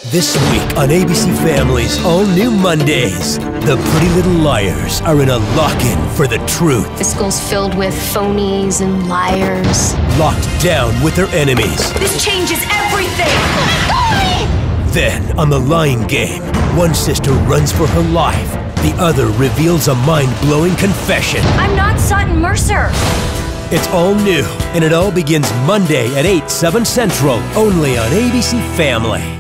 This week on ABC Family's all-new Mondays, the Pretty Little Liars are in a lock-in for the truth. The school's filled with phonies and liars. Locked down with their enemies. This changes everything! Then, on the lying game, one sister runs for her life. The other reveals a mind-blowing confession. I'm not Sutton Mercer. It's all new, and it all begins Monday at 8, 7 Central, only on ABC Family.